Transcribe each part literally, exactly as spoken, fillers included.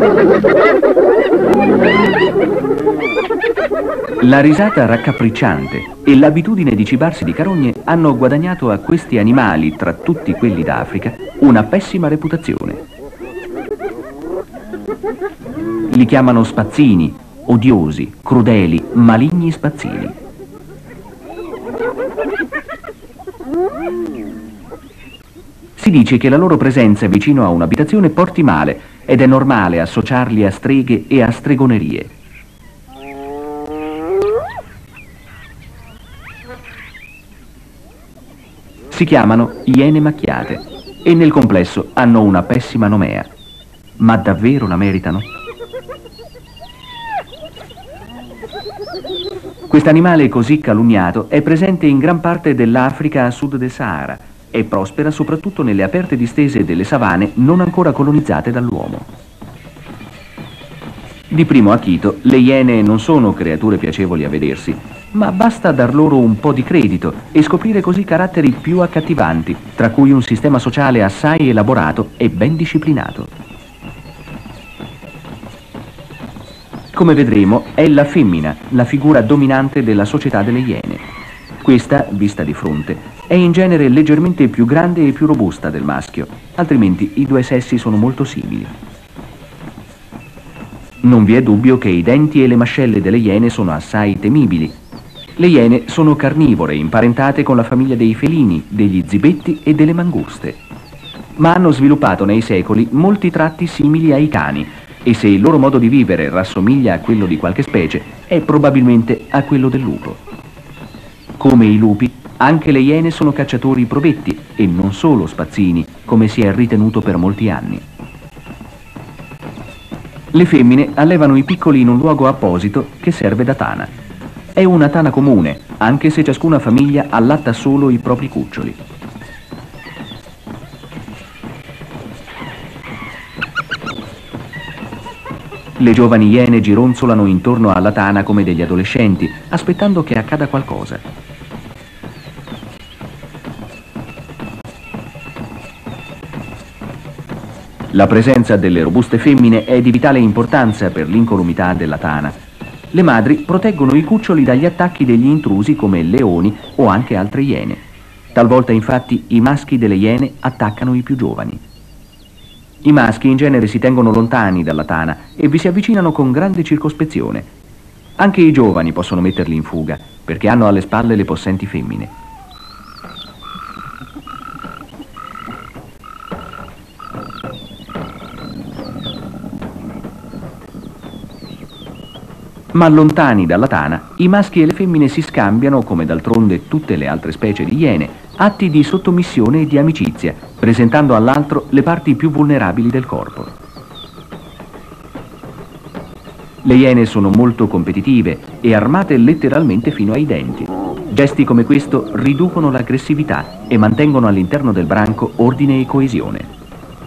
La risata raccapricciante e l'abitudine di cibarsi di carogne hanno guadagnato a questi animali, tra tutti quelli d'Africa, una pessima reputazione. Li chiamano spazzini, odiosi, crudeli, maligni spazzini. Si dice che la loro presenza vicino a un'abitazione porti male ed è normale associarli a streghe e a stregonerie. Si chiamano iene macchiate e nel complesso hanno una pessima nomea. Ma davvero la meritano? Quest'animale così calunniato è presente in gran parte dell'Africa a sud del Sahara e prospera soprattutto nelle aperte distese delle savane non ancora colonizzate dall'uomo. Di primo acchito, le iene non sono creature piacevoli a vedersi, ma basta dar loro un po' di credito e scoprire così caratteri più accattivanti, tra cui un sistema sociale assai elaborato e ben disciplinato. Come vedremo, è la femmina la figura dominante della società delle iene. Questa, vista di fronte, è in genere leggermente più grande e più robusta del maschio, altrimenti i due sessi sono molto simili. Non vi è dubbio che i denti e le mascelle delle iene sono assai temibili. Le iene sono carnivore, imparentate con la famiglia dei felini, degli zibetti e delle manguste. Ma hanno sviluppato nei secoli molti tratti simili ai cani, e se il loro modo di vivere rassomiglia a quello di qualche specie, è probabilmente a quello del lupo. Come i lupi, anche le iene sono cacciatori probetti e non solo spazzini, come si è ritenuto per molti anni. Le femmine allevano i piccoli in un luogo apposito che serve da tana. È una tana comune, anche se ciascuna famiglia allatta solo i propri cuccioli. Le giovani iene gironzolano intorno alla tana come degli adolescenti, aspettando che accada qualcosa. La presenza delle robuste femmine è di vitale importanza per l'incolumità della tana. Le madri proteggono i cuccioli dagli attacchi degli intrusi come leoni o anche altre iene. Talvolta infatti i maschi delle iene attaccano i più giovani. I maschi in genere si tengono lontani dalla tana e vi si avvicinano con grande circospezione. Anche i giovani possono metterli in fuga, perché hanno alle spalle le possenti femmine. Ma lontani dalla tana, i maschi e le femmine si scambiano, come d'altronde tutte le altre specie di iene, atti di sottomissione e di amicizia, presentando all'altro le parti più vulnerabili del corpo. Le iene sono molto competitive e armate letteralmente fino ai denti. Gesti come questo riducono l'aggressività e mantengono all'interno del branco ordine e coesione.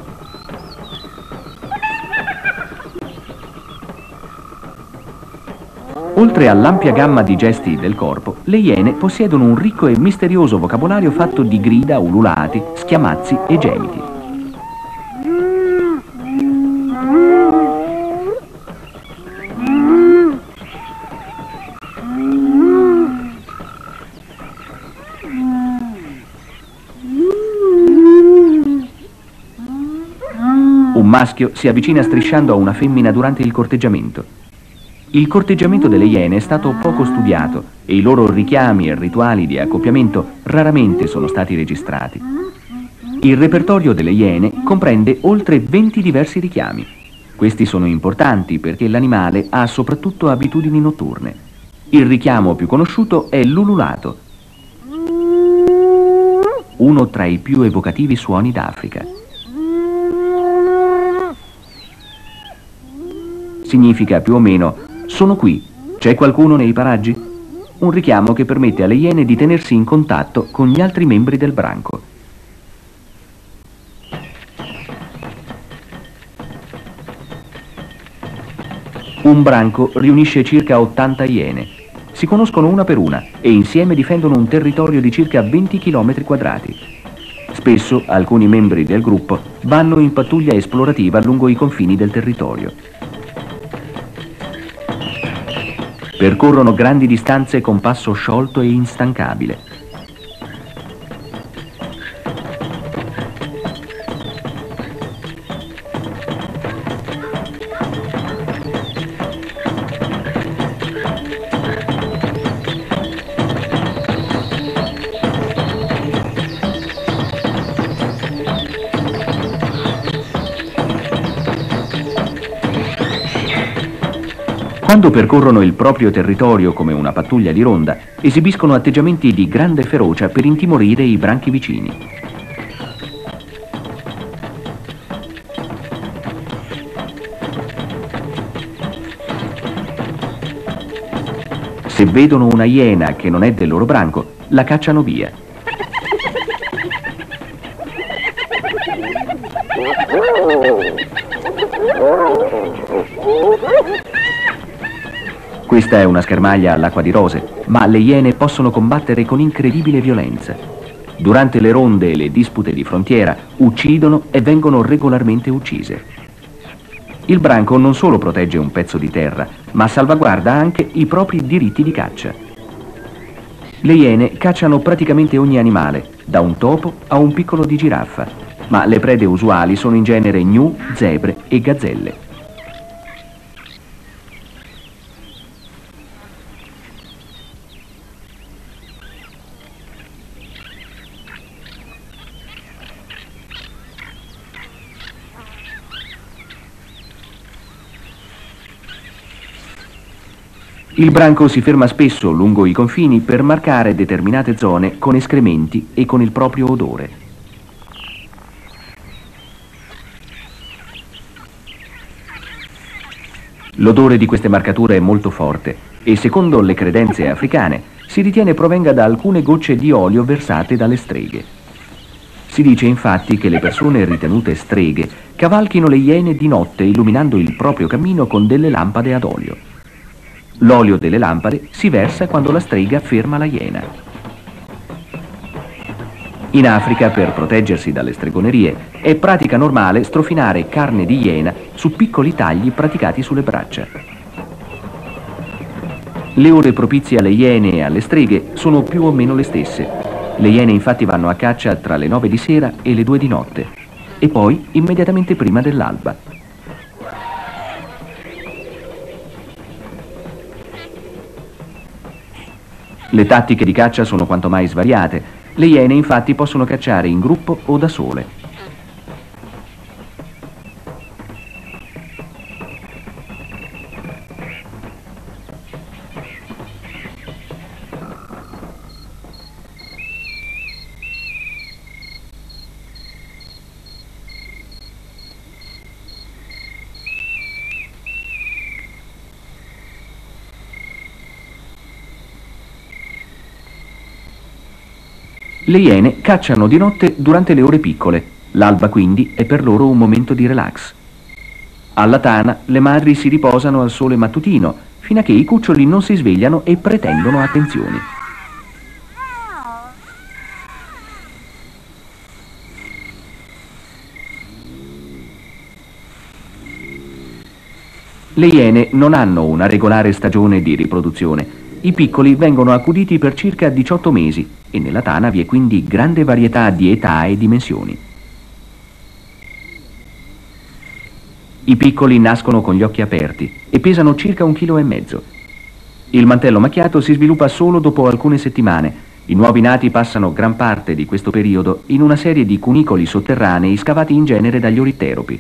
Oltre all'ampia gamma di gesti del corpo, le iene possiedono un ricco e misterioso vocabolario fatto di grida, ululati, schiamazzi e gemiti. Un maschio si avvicina strisciando a una femmina durante il corteggiamento. Il corteggiamento delle iene è stato poco studiato e i loro richiami e rituali di accoppiamento raramente sono stati registrati. Il repertorio delle iene comprende oltre venti diversi richiami. Questi sono importanti perché l'animale ha soprattutto abitudini notturne. Il richiamo più conosciuto è l'ululato, uno tra i più evocativi suoni d'Africa. Significa più o meno: sono qui, c'è qualcuno nei paraggi? Un richiamo che permette alle iene di tenersi in contatto con gli altri membri del branco. Un branco riunisce circa ottanta iene. Si conoscono una per una e insieme difendono un territorio di circa venti chilometri quadrati. Spesso alcuni membri del gruppo vanno in pattuglia esplorativa lungo i confini del territorio. Percorrono grandi distanze con passo sciolto e instancabile. Quando percorrono il proprio territorio come una pattuglia di ronda, esibiscono atteggiamenti di grande ferocia per intimorire i branchi vicini. Se vedono una iena che non è del loro branco, la cacciano via. Questa è una schermaglia all'acqua di rose, ma le iene possono combattere con incredibile violenza. Durante le ronde e le dispute di frontiera uccidono e vengono regolarmente uccise. Il branco non solo protegge un pezzo di terra, ma salvaguarda anche i propri diritti di caccia. Le iene cacciano praticamente ogni animale, da un topo a un piccolo di giraffa, ma le prede usuali sono in genere gnu, zebre e gazzelle. Il branco si ferma spesso lungo i confini per marcare determinate zone con escrementi e con il proprio odore. L'odore di queste marcature è molto forte e, secondo le credenze africane, si ritiene provenga da alcune gocce di olio versate dalle streghe. Si dice infatti che le persone ritenute streghe cavalchino le iene di notte illuminando il proprio cammino con delle lampade ad olio. L'olio delle lampade si versa quando la strega ferma la iena. In Africa, per proteggersi dalle stregonerie, è pratica normale strofinare carne di iena su piccoli tagli praticati sulle braccia. Le ore propizie alle iene e alle streghe sono più o meno le stesse. Le iene infatti vanno a caccia tra le nove di sera e le due di notte, e poi immediatamente prima dell'alba. Le tattiche di caccia sono quanto mai svariate. Le iene infatti possono cacciare in gruppo o da sole. Le iene cacciano di notte durante le ore piccole, l'alba quindi è per loro un momento di relax. Alla tana le madri si riposano al sole mattutino, fino a che i cuccioli non si svegliano e pretendono attenzioni. Le iene non hanno una regolare stagione di riproduzione. I piccoli vengono accuditi per circa diciotto mesi e nella tana vi è quindi grande varietà di età e dimensioni. I piccoli nascono con gli occhi aperti e pesano circa un chilo e mezzo. Il mantello macchiato si sviluppa solo dopo alcune settimane. I nuovi nati passano gran parte di questo periodo in una serie di cunicoli sotterranei scavati in genere dagli oritteropi.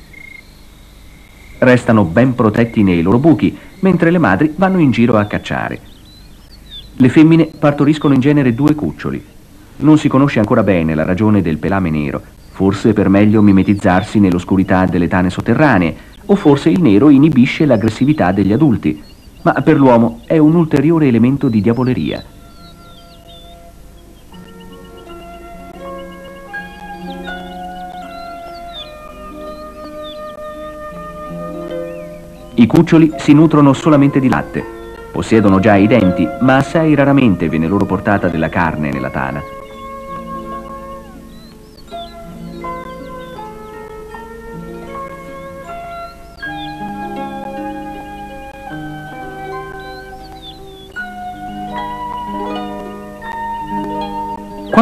Restano ben protetti nei loro buchi, mentre le madri vanno in giro a cacciare. Le femmine partoriscono in genere due cuccioli. Non si conosce ancora bene la ragione del pelame nero, forse per meglio mimetizzarsi nell'oscurità delle tane sotterranee, o forse il nero inibisce l'aggressività degli adulti, ma per l'uomo è un ulteriore elemento di diavoleria. I cuccioli si nutrono solamente di latte. Possiedono già i denti, ma assai raramente viene loro portata della carne nella tana.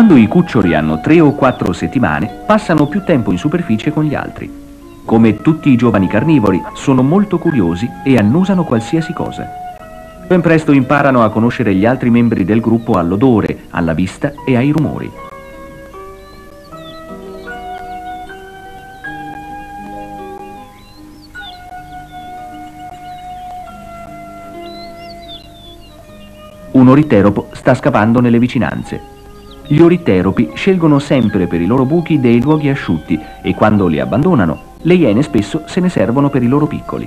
Quando i cuccioli hanno tre o quattro settimane, passano più tempo in superficie con gli altri. Come tutti i giovani carnivori, sono molto curiosi e annusano qualsiasi cosa. Ben presto imparano a conoscere gli altri membri del gruppo all'odore, alla vista e ai rumori. Un oritteropo sta scapando nelle vicinanze. Gli oritteropi scelgono sempre per i loro buchi dei luoghi asciutti e quando li abbandonano, le iene spesso se ne servono per i loro piccoli.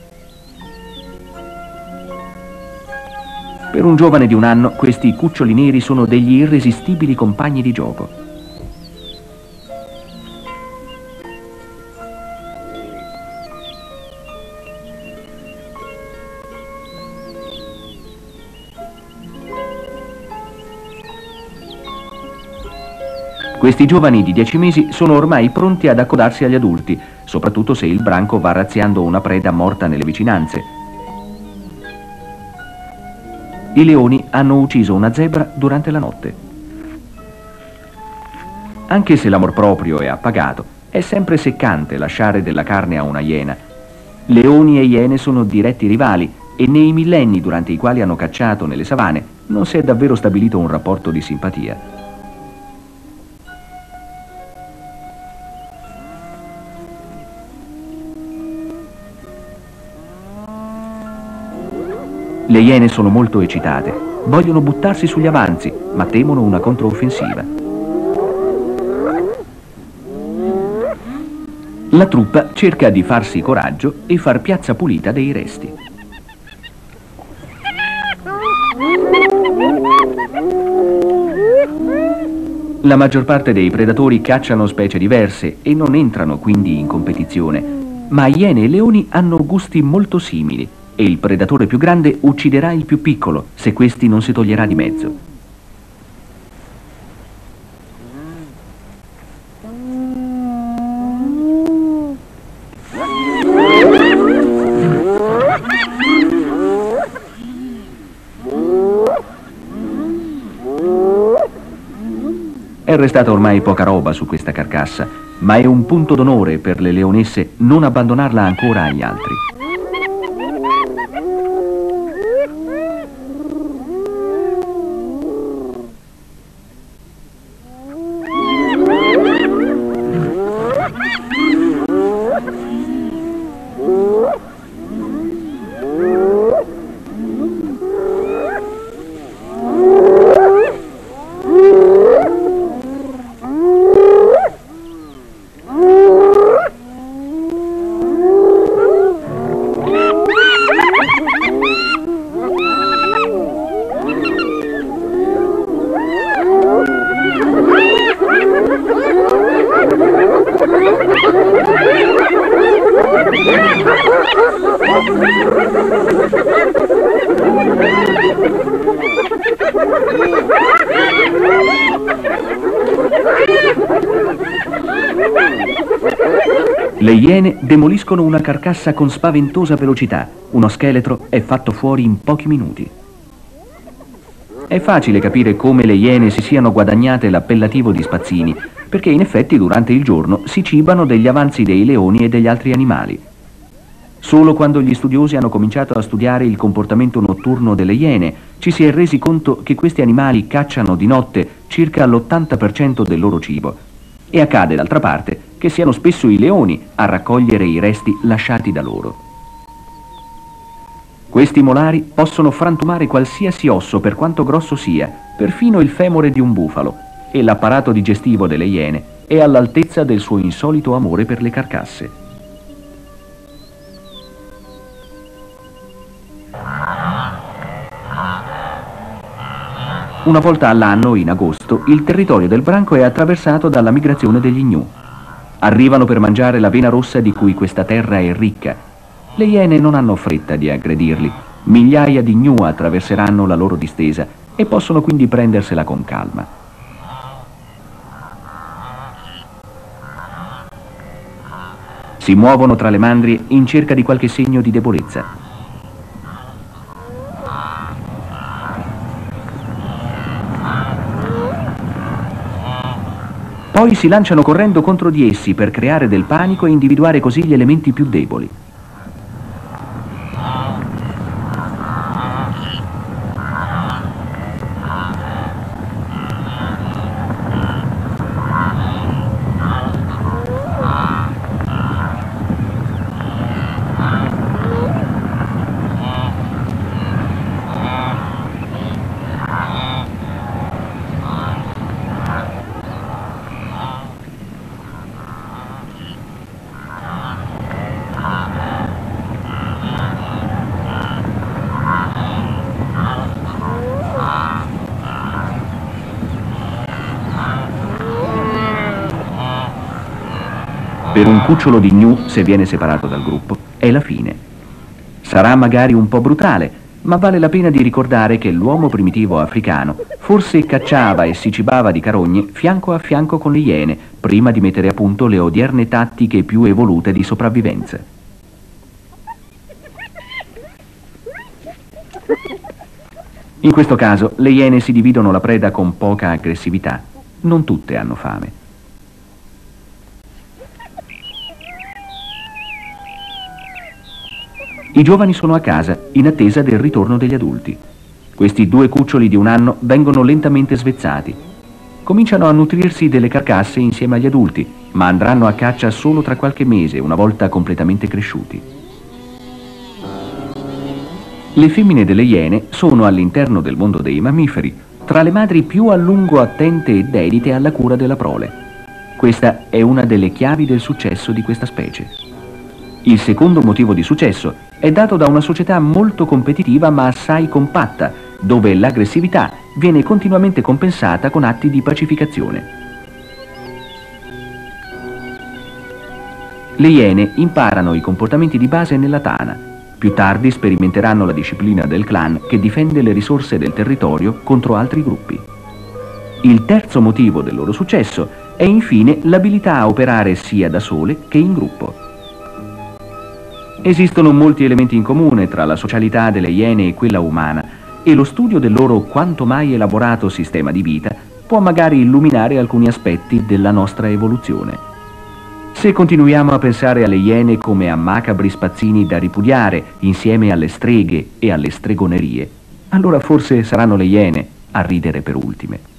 Per un giovane di un anno, questi cuccioli neri sono degli irresistibili compagni di gioco. Questi giovani di dieci mesi sono ormai pronti ad accodarsi agli adulti, soprattutto se il branco va razziando una preda morta nelle vicinanze. I leoni hanno ucciso una zebra durante la notte. Anche se l'amor proprio è appagato, è sempre seccante lasciare della carne a una iena. Leoni e iene sono diretti rivali e nei millenni durante i quali hanno cacciato nelle savane non si è davvero stabilito un rapporto di simpatia. Le iene sono molto eccitate, vogliono buttarsi sugli avanzi, ma temono una controffensiva. La truppa cerca di farsi coraggio e far piazza pulita dei resti. La maggior parte dei predatori cacciano specie diverse e non entrano quindi in competizione, ma iene e leoni hanno gusti molto simili. E il predatore più grande ucciderà il più piccolo se questi non si toglierà di mezzo. È restata ormai poca roba su questa carcassa, ma è un punto d'onore per le leonesse non abbandonarla ancora agli altri. Le iene demoliscono una carcassa con spaventosa velocità. Uno scheletro è fatto fuori in pochi minuti. È facile capire come le iene si siano guadagnate l'appellativo di spazzini, perché in effetti durante il giorno si cibano degli avanzi dei leoni e degli altri animali. Solo quando gli studiosi hanno cominciato a studiare il comportamento notturno delle iene, ci si è resi conto che questi animali cacciano di notte circa l'ottanta per cento del loro cibo. E accade, d'altra parte, che siano spesso i leoni a raccogliere i resti lasciati da loro. Questi molari possono frantumare qualsiasi osso per quanto grosso sia, perfino il femore di un bufalo, e l'apparato digestivo delle iene è all'altezza del suo insolito amore per le carcasse. Una volta all'anno, in agosto, il territorio del branco è attraversato dalla migrazione degli gnu. Arrivano per mangiare l'avena rossa di cui questa terra è ricca. Le iene non hanno fretta di aggredirli. Migliaia di gnu attraverseranno la loro distesa e possono quindi prendersela con calma. Si muovono tra le mandrie in cerca di qualche segno di debolezza. Poi si lanciano correndo contro di essi per creare del panico e individuare così gli elementi più deboli. Per un cucciolo di gnu, se viene separato dal gruppo, è la fine. Sarà magari un po' brutale, ma vale la pena di ricordare che l'uomo primitivo africano forse cacciava e si cibava di carogne fianco a fianco con le iene, prima di mettere a punto le odierne tattiche più evolute di sopravvivenza. In questo caso, le iene si dividono la preda con poca aggressività. Non tutte hanno fame. I giovani sono a casa, in attesa del ritorno degli adulti. Questi due cuccioli di un anno vengono lentamente svezzati. Cominciano a nutrirsi delle carcasse insieme agli adulti, ma andranno a caccia solo tra qualche mese, una volta completamente cresciuti. Le femmine delle iene sono all'interno del mondo dei mammiferi, tra le madri più a lungo attente e dedite alla cura della prole. Questa è una delle chiavi del successo di questa specie. Il secondo motivo di successo è dato da una società molto competitiva ma assai compatta, dove l'aggressività viene continuamente compensata con atti di pacificazione. Le iene imparano i comportamenti di base nella tana. Più tardi sperimenteranno la disciplina del clan che difende le risorse del territorio contro altri gruppi. Il terzo motivo del loro successo è infine l'abilità a operare sia da sole che in gruppo. Esistono molti elementi in comune tra la socialità delle iene e quella umana, e lo studio del loro quanto mai elaborato sistema di vita può magari illuminare alcuni aspetti della nostra evoluzione. Se continuiamo a pensare alle iene come a macabri spazzini da ripudiare insieme alle streghe e alle stregonerie, allora forse saranno le iene a ridere per ultime.